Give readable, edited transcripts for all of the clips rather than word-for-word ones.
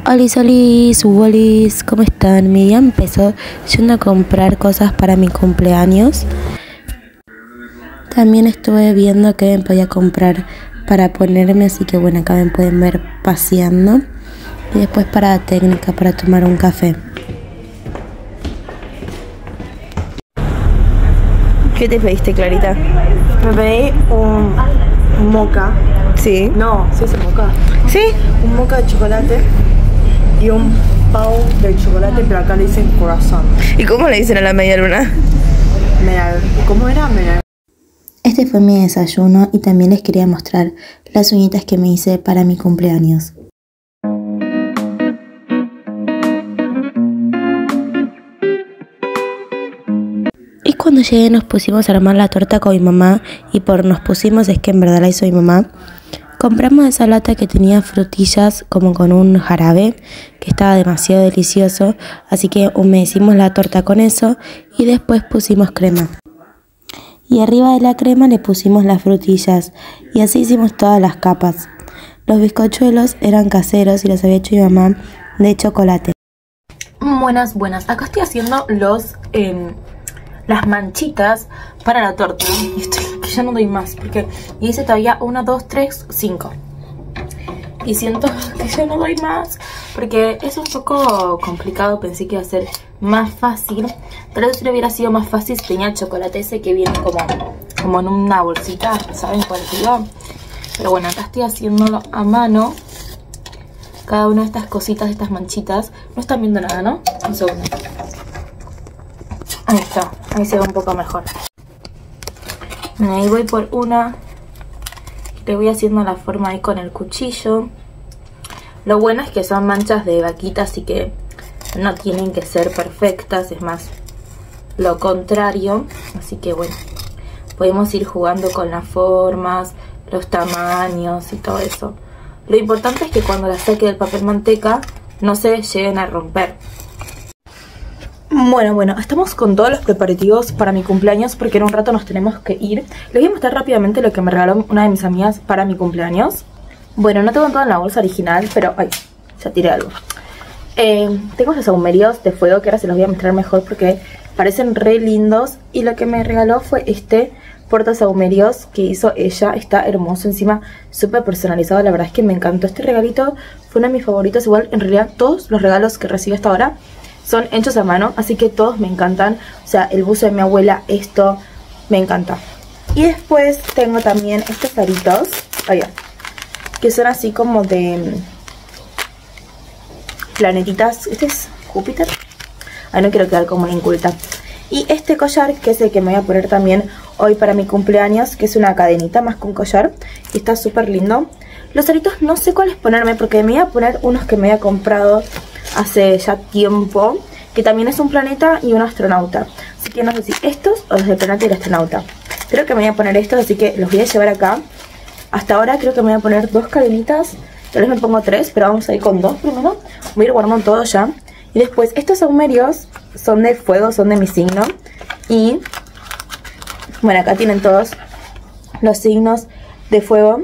Olis, olis, wolis, ¿cómo están? Mi día empezó yendo a comprar cosas para mi cumpleaños. También estuve viendo qué me podía comprar para ponerme, así que bueno, acá me pueden ver paseando. Y después parada técnica para tomar un café. ¿Qué te pediste, Clarita? Me pedí un mocha. Sí. No, ¿sí es el mocha? ¿Sí? Un mocha de chocolate y un pau de chocolate, pero acá le dicen corazón. ¿Y cómo le dicen a la media luna? ¿Cómo era? Este fue mi desayuno y también les quería mostrar las uñitas que me hice para mi cumpleaños. Y cuando llegué nos pusimos a armar la torta con mi mamá, y por nos pusimos es que en verdad la hizo mi mamá. Compramos esa lata que tenía frutillas como con un jarabe, que estaba demasiado delicioso, así que humedecimos la torta con eso y después pusimos crema. Y arriba de la crema le pusimos las frutillas y así hicimos todas las capas. Los bizcochuelos eran caseros y los había hecho mi mamá de chocolate. Buenas. Acá estoy haciendo las manchitas para la torta. Y estoy que ya no doy más porque hice todavía 1, 2, 3, 5. Y siento que ya no doy más porque es un poco complicado. Pensé que iba a ser más fácil. Tal vez hubiera sido más fácil si tenía el chocolate ese que viene como en una bolsita. ¿Saben cuál digo? Pero bueno, acá estoy haciéndolo a mano. Cada una de estas cositas, de estas manchitas. No están viendo nada, ¿no? Un segundo. Ahí está, ahí se ve un poco mejor. Ahí voy por una. Le voy haciendo la forma ahí con el cuchillo. Lo bueno es que son manchas de vaquita, así que no tienen que ser perfectas. Es más, lo contrario. Así que bueno, podemos ir jugando con las formas, los tamaños y todo eso. Lo importante es que cuando las saque del papel manteca no se lleguen a romper. Bueno, estamos con todos los preparativos para mi cumpleaños porque en un rato nos tenemos que ir. Les voy a mostrar rápidamente lo que me regaló una de mis amigas para mi cumpleaños. Bueno, no tengo todo en la bolsa original, pero... ay, ya tiré algo. Tengo los saumerios de fuego que ahora se los voy a mostrar mejor porque parecen re lindos. Y lo que me regaló fue este portasaumerios que hizo ella. Está hermoso, encima súper personalizado. La verdad es que me encantó este regalito. Fue uno de mis favoritos. Igual, en realidad, todos los regalos que recibí hasta ahora son hechos a mano, así que todos me encantan. O sea, el buzo de mi abuela, esto me encanta. Y después tengo también estos aritos, que son así como de planetitas. Este es Júpiter. Ay, no quiero quedar como una inculta. Y este collar, que es el que me voy a poner también hoy para mi cumpleaños, que es una cadenita más que un collar. Y está súper lindo. Los aritos no sé cuáles ponerme, porque me voy a poner unos que me había comprado hace ya tiempo, que también es un planeta y un astronauta. Así que no sé si estos o los del planeta y el astronauta. Creo que me voy a poner estos, así que los voy a llevar acá. Hasta ahora creo que me voy a poner 2 cadenitas. Tal vez me pongo 3, pero vamos a ir con 2 primero. Voy a ir guardando todo ya. Y después estos saumerios son de fuego, son de mi signo. Y bueno, acá tienen todos los signos de fuego.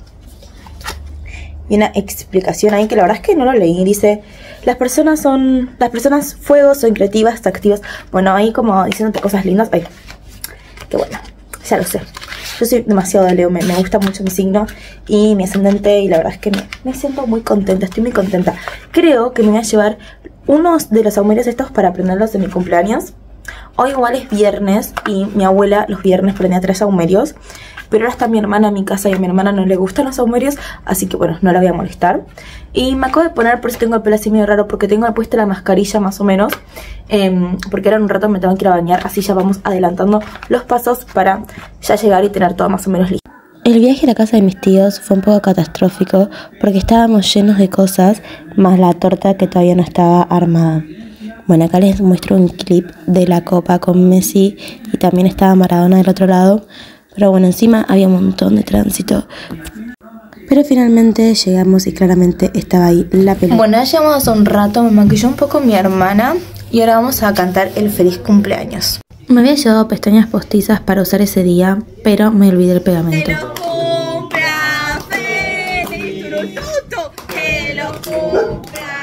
Y una explicación ahí que la verdad es que no lo leí. Dice, las personas fuego son creativas, activas. Bueno, ahí como diciéndote cosas lindas. Ay, qué bueno, ya lo sé. Yo soy demasiado de Leo, me gusta mucho mi signo y mi ascendente. Y la verdad es que me siento muy contenta, estoy muy contenta. Creo que me voy a llevar unos de los saumerios estos para prenderlos en mi cumpleaños. Hoy igual es viernes y mi abuela los viernes prendía 3 saumerios. Pero ahora está mi hermana en mi casa y a mi hermana no le gustan los saumerios, así que bueno, no la voy a molestar. Y me acabo de poner, por eso tengo el pelo así medio raro, porque tengo puesta la mascarilla más o menos. Porque ahora en un rato me tengo que ir a bañar, así ya vamos adelantando los pasos para ya llegar y tener todo más o menos listo. El viaje a la casa de mis tíos fue un poco catastrófico porque estábamos llenos de cosas, más la torta que todavía no estaba armada. Bueno, acá les muestro un clip de la copa con Messi y también estaba Maradona del otro lado. Pero bueno, encima había un montón de tránsito. Pero finalmente llegamos y claramente estaba ahí la película. Bueno, ya llegamos hace un rato, me maquilló un poco mi hermana y ahora vamos a cantar el feliz cumpleaños. Me había llevado pestañas postizas para usar ese día, pero me olvidé el pegamento. Que lo cumpla feliz, que lo cumpla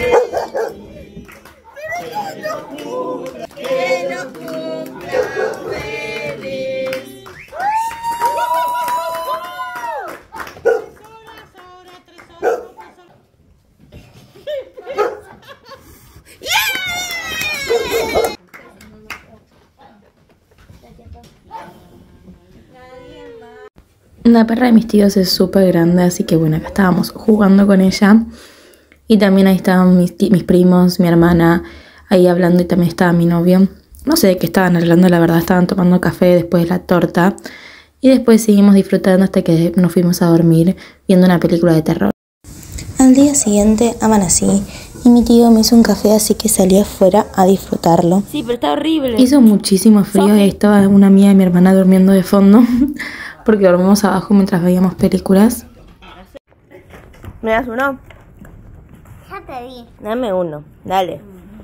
La perra de mis tíos es súper grande, así que bueno, acá estábamos jugando con ella. Y también ahí estaban mis primos, mi hermana, ahí hablando, y también estaba mi novio. No sé de qué estaban hablando, la verdad, estaban tomando café después de la torta. Y después seguimos disfrutando hasta que nos fuimos a dormir viendo una película de terror. Al día siguiente amanecí y mi tío me hizo un café, así que salí afuera a disfrutarlo. Sí, pero está horrible. Hizo muchísimo frío y ahí estaba una amiga de mi hermana durmiendo de fondo porque dormimos abajo mientras veíamos películas. ¿Me das uno? Ya te di. Dame uno, dale.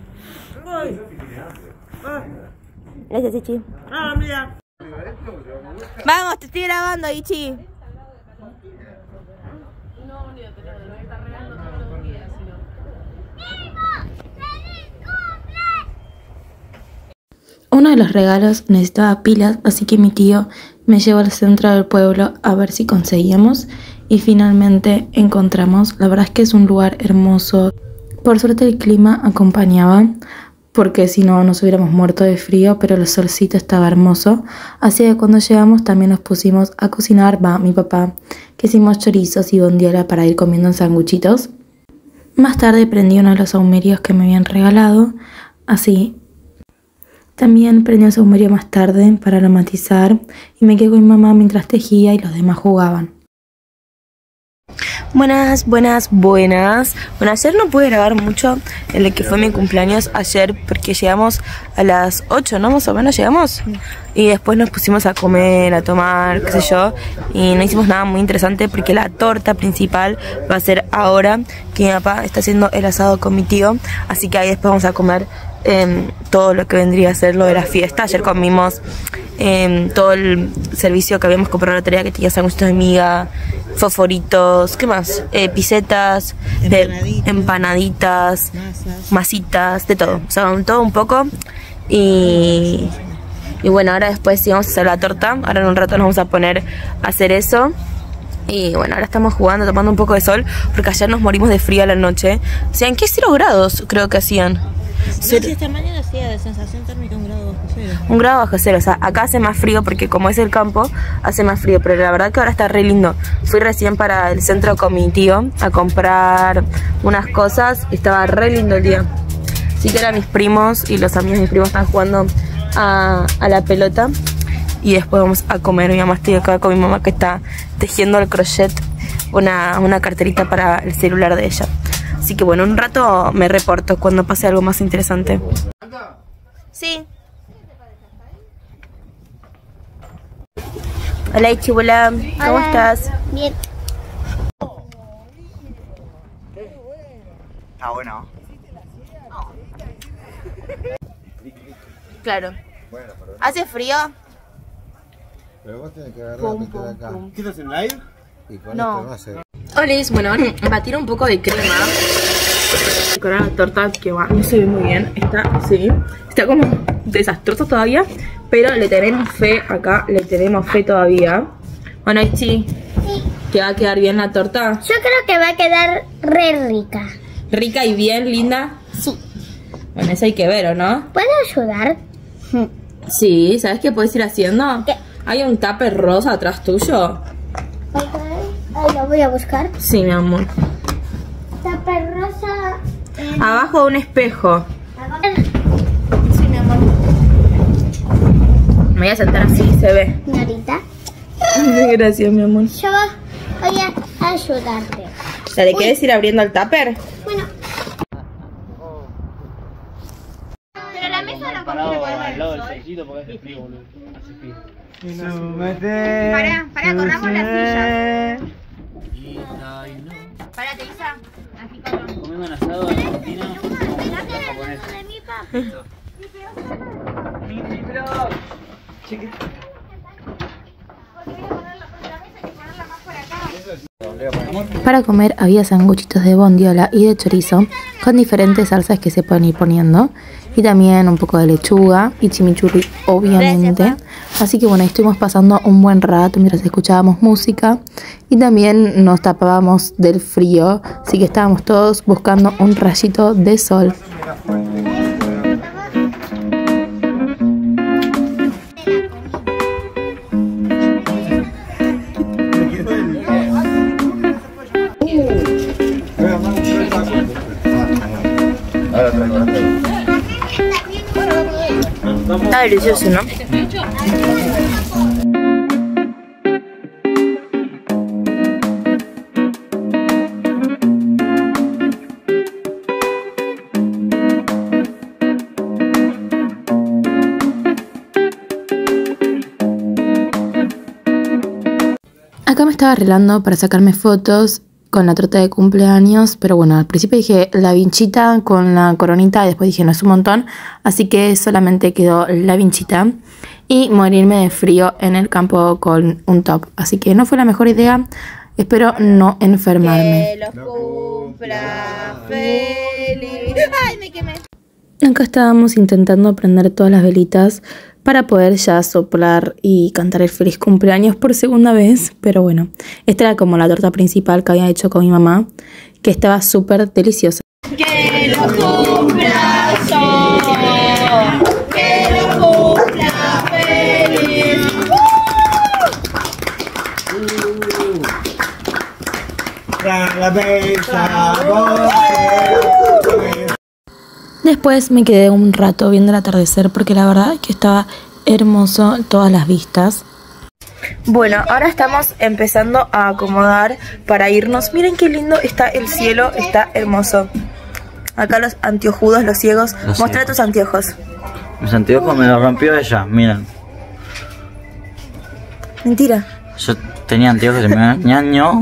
Gracias, Ichi. Ah, mira. Vamos, te estoy grabando, Ichi. Uno de los regalos necesitaba pilas, así que mi tío me llevó al centro del pueblo a ver si conseguíamos y finalmente encontramos. La verdad es que es un lugar hermoso. Por suerte el clima acompañaba, porque si no nos hubiéramos muerto de frío, pero el solcito estaba hermoso. Así que cuando llegamos también nos pusimos a cocinar, mi papá, que hicimos chorizos y bondiola para ir comiendo en sanguchitos. Más tarde prendí uno de los saumerios que me habían regalado, así. También prendí un saumerio más tarde para aromatizar y me quedé con mi mamá mientras tejía y los demás jugaban. Buenas. Bueno, ayer no pude grabar mucho en lo que fue mi cumpleaños ayer porque llegamos a las 8, ¿no? Más o menos llegamos. Y después nos pusimos a comer, a tomar, qué sé yo. Y no hicimos nada muy interesante porque la torta principal va a ser ahora que mi papá está haciendo el asado con mi tío. Así que ahí después vamos a comer todo lo que vendría a ser lo de la fiesta. Ayer comimos todo el servicio que habíamos comprado en la lotería, que tenía sanguchitos de miga, fosforitos, ¿qué más? Pisetas, empanaditas, masitas, de todo. O sea, todo un poco. Y bueno, ahora después sí vamos a hacer la torta. Ahora en un rato nos vamos a poner a hacer eso. Y bueno, ahora estamos jugando, tomando un poco de sol, porque ayer nos morimos de frío a la noche. O sea, ¿en qué 0 grados creo que hacían? Esta mañana hacía de sensación térmica 1 grado bajo cero. 1 grado bajo cero, o sea, acá hace más frío porque como es el campo, hace más frío. Pero la verdad que ahora está re lindo. Fui recién para el centro con mi tío a comprar unas cosas y estaba re lindo el día. Así que ahora mis primos y los amigos de mis primos están jugando a la pelota. Y después vamos a comer. Mi mamá está acá con mi mamá que está tejiendo al crochet una carterita para el celular de ella. Así que bueno, un rato me reporto cuando pase algo más interesante. Sí. Hola Ichibula, ¿cómo Hola. estás? Bien. Ah, bueno. Claro. ¿Hace frío? Pero vos tenés que agarrar y meter acá. ¿Qué estás en live? Y con No. esto no hace. Olis, bueno, batir un poco de crema con la torta que va, no se ve muy bien, está así, está como desastroso todavía, pero le tenemos fe acá, le tenemos fe todavía. Bueno, Ichi, Sí. ¿que va a quedar bien la torta? Yo creo que va a quedar re rica. ¿Rica y bien, linda? Sí. Bueno, eso hay que ver, ¿o no? ¿Puedo ayudar? Sí, ¿sabes qué puedes ir haciendo? ¿Qué? ¿Hay un tupper rosa atrás tuyo? Ahí lo voy a buscar. Sí, mi amor. Tapa rosa. Abajo de un espejo. Sí, mi amor. Me voy a sentar así, se ve. Señorita, Gracias, mi amor. yo voy a ayudarte. ¿Le quieres ir abriendo el tupper? Bueno. Pero la mesa no contiene Al lado del sellito porque hace frío, boludo. Hace frío. Pará, corramos las sillas. No. Pará, te Isa. Aquí corramos. Comiendo un asado argentino japonés. De mi papá. Chiquito. Porque voy a poner la mesa, hay que ponerla más por acá. Para comer había sanguchitos de bondiola y de chorizo con diferentes salsas que se pueden ir poniendo. Y también un poco de lechuga y chimichurri, obviamente. Así que bueno, estuvimos pasando un buen rato mientras escuchábamos música. Y también nos tapábamos del frío. Así que estábamos todos buscando un rayito de sol. Está delicioso, ¿no? Acá me estaba arreglando para sacarme fotos con la torta de cumpleaños, pero bueno, al principio dije la vinchita con la coronita y después dije no es un montón, así que solamente quedó la vinchita y morirme de frío en el campo con un top, así que no fue la mejor idea, espero no enfermarme. Que los cumpla feliz. Ay, me quemé. Acá estábamos intentando prender todas las velitas para poder ya soplar y cantar el feliz cumpleaños por segunda vez. Pero bueno, esta era como la torta principal que había hecho con mi mamá, que estaba súper deliciosa. Que los cumpla yo. Que los cumpla feliz. Después me quedé un rato viendo el atardecer porque la verdad es que estaba hermoso todas las vistas. Bueno, ahora estamos empezando a acomodar para irnos. Miren qué lindo está el cielo, está hermoso. Acá los anteojudos, los ciegos. Mostra tus anteojos. Mis anteojos me los rompió ella, miren. Mentira. Yo tenía anteojos y me ñaño.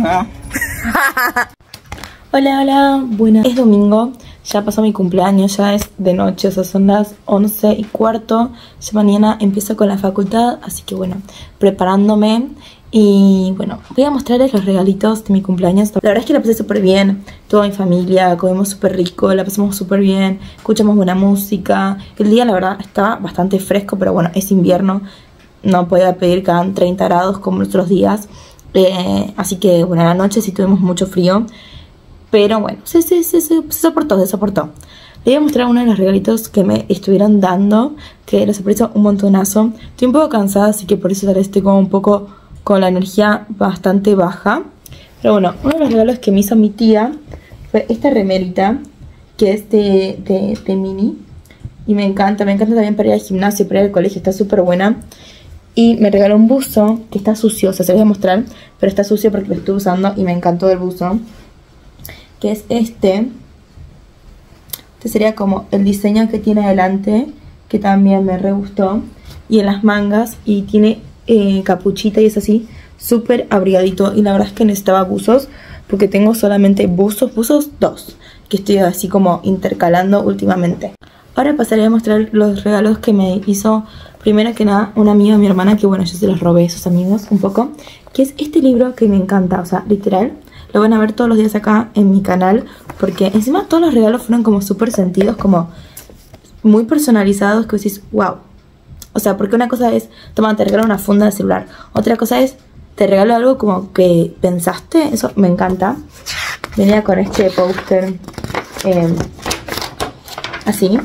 Hola, hola, buenas. Es domingo, ya pasó mi cumpleaños, ya es de noche, o sea, son las 11:15. Ya mañana empiezo con la facultad, así que bueno, preparándome. Y bueno, voy a mostrarles los regalitos de mi cumpleaños. La verdad es que la pasé súper bien, toda mi familia, comimos súper rico, la pasamos súper bien, escuchamos buena música. El día la verdad está bastante fresco, pero bueno, es invierno, no podía pedir que hagan 30 grados como los otros días. Así que bueno, a la noche sí tuvimos mucho frío. Pero bueno, se soportó. Le voy a mostrar uno de los regalitos que me estuvieron dando, que los aprecio un montonazo. Estoy un poco cansada, así que por eso tal vez estoy como un poco con la energía bastante baja. Pero bueno, uno de los regalos que me hizo mi tía fue esta remerita, que es de Mini. Y me encanta también para ir al gimnasio, para ir al colegio, está súper buena. Y me regaló un buzo que está sucio, o sea, se los voy a mostrar, pero está sucio porque lo estuve usando y me encantó el buzo. Que es este sería como el diseño que tiene adelante, que también me re gustó, y en las mangas, y tiene capuchita y es así, súper abrigadito, y la verdad es que necesitaba buzos, porque tengo solamente buzos 2, que estoy así como intercalando últimamente. Ahora pasaré a mostrar los regalos que me hizo, primero que nada, una amiga de mi hermana, que bueno, yo se los robé a sus amigos un poco, que es este libro que me encanta, o sea, literal, lo van a ver todos los días acá en mi canal, porque encima todos los regalos fueron como súper sentidos, como muy personalizados, que decís, wow. O sea, porque una cosa es, toma, te regalo una funda de celular. Otra cosa es, te regalo algo como que pensaste, eso me encanta. Venía con este póster así,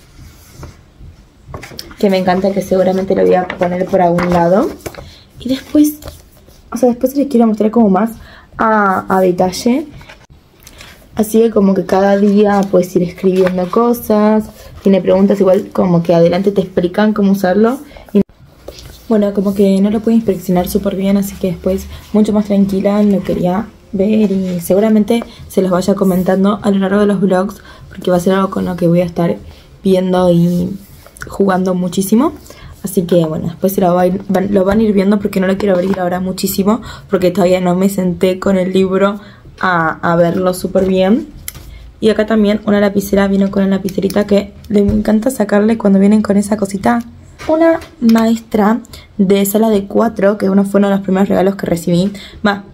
que me encanta, que seguramente lo voy a poner por algún lado. Y después, o sea, después les quiero mostrar como más a detalle, así que como que cada día puedes ir escribiendo cosas, tiene preguntas, igual como que adelante te explican cómo usarlo, y bueno, como que no lo pude inspeccionar súper bien, así que después mucho más tranquila lo quería ver y seguramente se los vaya comentando a lo largo de los vlogs, porque va a ser algo con lo que voy a estar viendo y jugando muchísimo. Así que bueno, después lo van a ir viendo, porque no lo quiero abrir ahora muchísimo, porque todavía no me senté con el libro a verlo súper bien. Y acá también una lapicera, vino con una lapicerita que me encanta sacarle cuando vienen con esa cosita. Una maestra de sala de 4, que fue uno de los primeros regalos que recibí.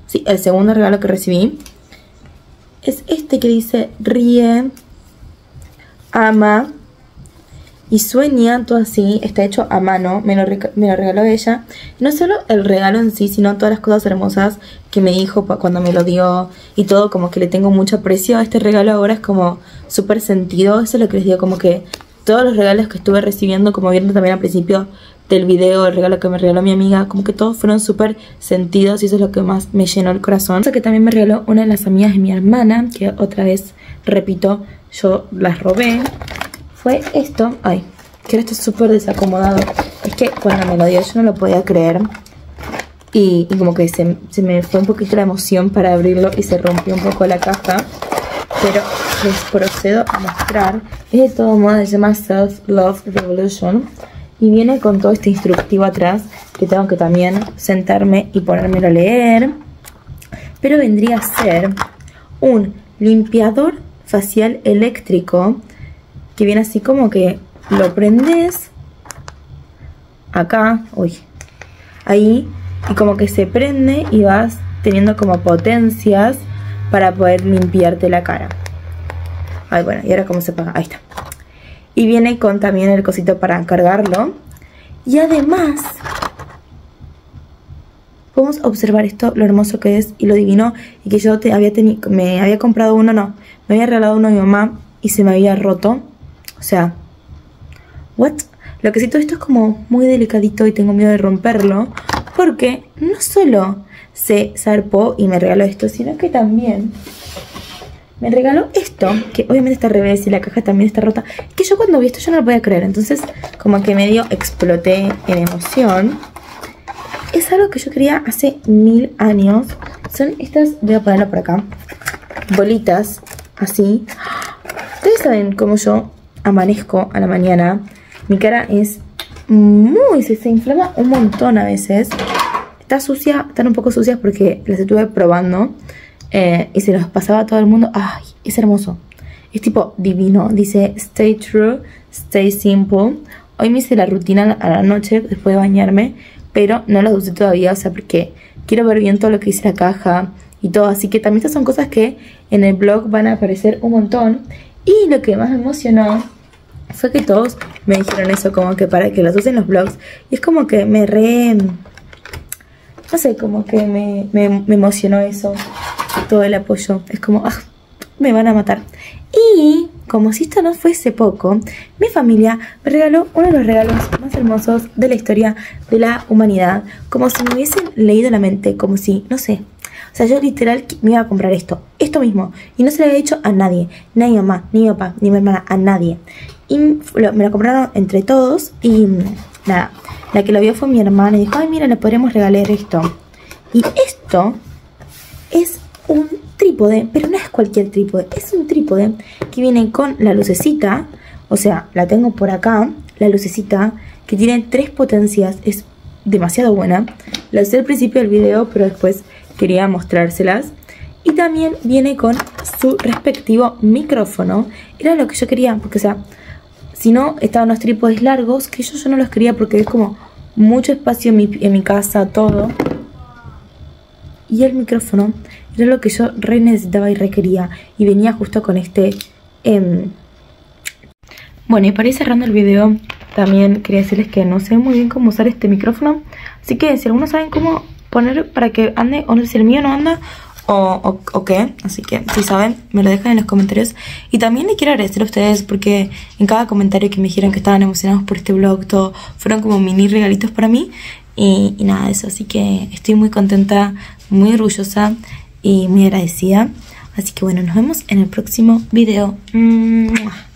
sí, el segundo regalo que recibí es este que dice ríe, ama y sueña, todo así. Está hecho a mano, me lo regaló ella. No solo el regalo en sí, sino todas las cosas hermosas que me dijo cuando me lo dio y todo, como que le tengo mucho aprecio a este regalo. Ahora es como súper sentido. Eso es lo que les digo, como que todos los regalos que estuve recibiendo, como vieron también al principio del video, el regalo que me regaló mi amiga, como que todos fueron súper sentidos y eso es lo que más me llenó el corazón. Eso que también me regaló una de las amigas de mi hermana, que otra vez, repito, yo las robé, fue esto. Ay, que ahora está súper desacomodado. Es que cuando me lo dio yo no lo podía creer y como que se me fue un poquito la emoción para abrirlo y se rompió un poco la caja. Pero les procedo a mostrar. Es de todo modo, se llama Self Love Revolution y viene con todo este instructivo atrás que tengo que también sentarme y ponérmelo a leer. Pero vendría a ser un limpiador facial eléctrico que viene así como que lo prendes acá, uy, ahí, y como que se prende y vas teniendo como potencias para poder limpiarte la cara. Ay, bueno, y ahora cómo se apaga, ahí está. Y viene con también el cosito para cargarlo. Y además podemos observar esto, lo hermoso que es y lo divino. Y que yo me había comprado uno, no, me había regalado uno a mi mamá y se me había roto. O sea, what? Lo que sí, todo esto es como muy delicadito y tengo miedo de romperlo, porque no solo se zarpó y me regaló esto, sino que también me regaló esto, que obviamente está al revés y la caja también está rota. Que yo cuando vi esto yo no lo podía creer, entonces como que medio exploté en emoción. Es algo que yo quería hace 1000 años. Son estas, voy a ponerlo por acá, bolitas así. Ustedes saben cómo yo amanezco a la mañana. Mi cara es muy, se inflama un montón a veces. Está sucia, están un poco sucias porque las estuve probando y se los pasaba a todo el mundo. Ay, es hermoso. Es tipo divino. Dice stay true, stay simple. Hoy me hice la rutina a la noche después de bañarme, pero no las usé todavía, o sea, porque quiero ver bien todo lo que dice la caja y todo. Así que también estas son cosas que en el blog van a aparecer un montón. Y lo que más me emocionó fue que todos me dijeron eso, como que para que las usen los blogs. Y es como que me no sé, como que me emocionó eso, todo el apoyo. Es como, me van a matar. Y como si esto no fuese poco, mi familia me regaló uno de los regalos más hermosos de la historia de la humanidad. Como si me hubiesen leído la mente, como si, no sé. O sea, yo literal me iba a comprar esto mismo. Y no se lo había dicho a nadie, ni a mi mamá, ni a mi papá, ni a mi hermana, a nadie. Y me lo compraron entre todos y nada. La que lo vio fue mi hermana y dijo, ay, mira, le podríamos regalar esto. Y esto es un trípode, pero no es cualquier trípode. Es un trípode que viene con la lucecita. O sea, la tengo por acá, la lucecita, que tiene 3 potencias. Es demasiado buena. La usé al principio del video, pero después quería mostrárselas. Y también viene con su respectivo micrófono. Era lo que yo quería, porque o sea, si no, estaban los trípodes largos, que yo no los quería porque es como mucho espacio en mi casa, todo. Y el micrófono era lo que yo re necesitaba y requería. Y venía justo con este. Bueno, y para ir cerrando el video, también quería decirles que no sé muy bien cómo usar este micrófono. Así que si algunos saben cómo poner para que ande, o no sé si el mío no anda o qué, así que si saben me lo dejan en los comentarios. Y también les quiero agradecer a ustedes porque en cada comentario que me dijeron que estaban emocionados por este vlog, todo fueron como mini regalitos para mí y nada de eso, así que estoy muy contenta, muy orgullosa y muy agradecida. Así que bueno, nos vemos en el próximo video.